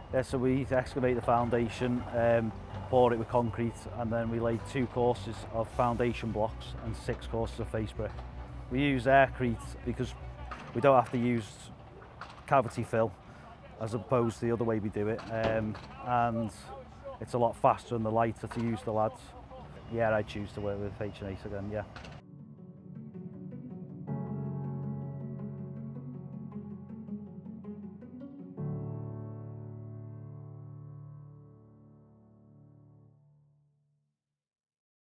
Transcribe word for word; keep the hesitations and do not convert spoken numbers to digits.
Yeah, so we excavate the foundation, um, pour it with concrete, and then we lay two courses of foundation blocks and six courses of face brick. We use aircrete because we don't have to use cavity fill as opposed to the other way we do it, um, and it's a lot faster and the lighter to use the lads. Yeah, I choose to work with H and H again, yeah.